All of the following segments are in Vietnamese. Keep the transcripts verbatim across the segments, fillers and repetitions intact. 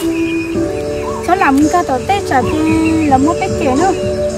cháu làm cái tổ tết trả thì là một cái tiền nữa.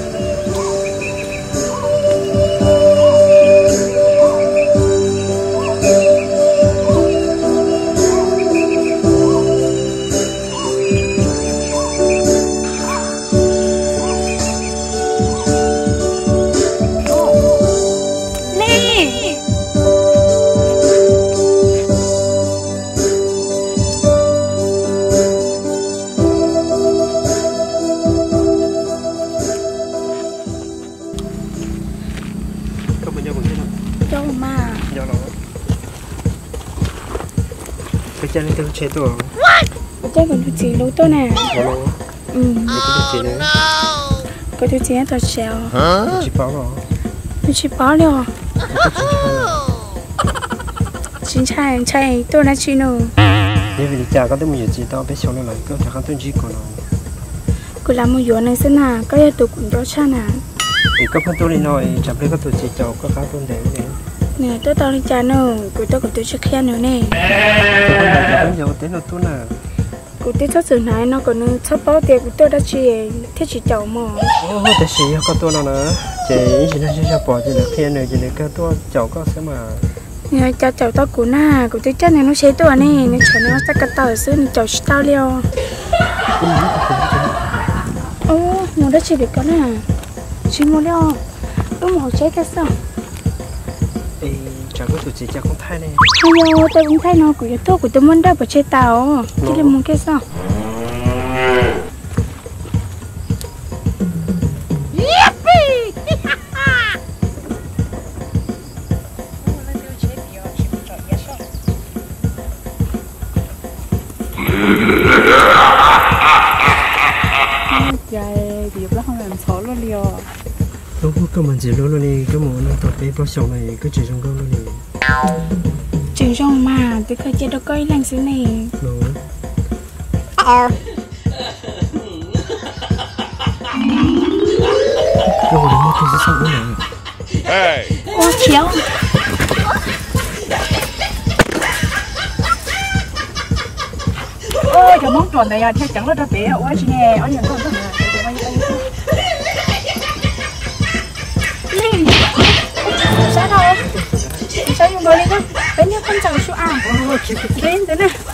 Cái chân tôi chế tổ. Cái chân còn tôi chỉ lú tôi nè. Ừ. Cái tôi chế nữa. Cái tôi chế tôi xèo. Tôi chỉ bảo rồi. Tôi chỉ bảo rồi. Chính trai trai tôi nói chi nữa. Nếu vì cha có tôi muốn gì tao biết xong rồi có thể không tôi chỉ còn rồi. Cô làm một vụ này xem nào, cái tôi cũng cho cha nè. Thì có phần tôi đi nói chẳng biết có tôi chỉ cho có khá tôi để nè. Nè tôi tao đi cha nữa, cô tôi cũng tôi chưa khen nữa nè. Tôi không phải là nhiều tiếng nữa tôi nè. Cô tôi cho sự này nó còn sắp bao tiền của tôi đã chi thế chỉ chậu mà. Ô, thế gì có tôi nào nữa. Chị chỉ nói cho bỏ chỉ là khen này chỉ là cái tôi chậu có sẽ mà. Nè cha chậu tao cũng na, cô tôi chắc này nó sẽ tôi nè, nó chậu nó sẽ cắt tao xứ nó chậu tao liêu. Ô, nó đã chỉ được cái nè, chỉ mua liêu, đúng một trái cái sao? Ê, chẳng có tụi chị chắc không thay này. Hay yo, tôi cũng thấy nó của tôi của tôi muốn đáp vào chế tàu, chỉ là muốn cái sao? Trời, thì lúc không làm xấu luôn đi. Lúc có mình chỉ luôn luôn đi, cái món nó tập bé bao sầu này cứ chỉ trong con luôn đi. Chỉ trong mà, tôi khơi chơi đâu có ý lành xứ này. Đúng. Ờ. Cái hồi đó mất thì sẽ sao nữa này. Quá chéo. Ôi, cái món tròn này à, theo chẳng nó ra bé, ôi chị nghe, ôi nhận con con này. Linh, sao đâu? Sao dùng đồ đi con? Bên nhau con chẳng số à? Bên thế này.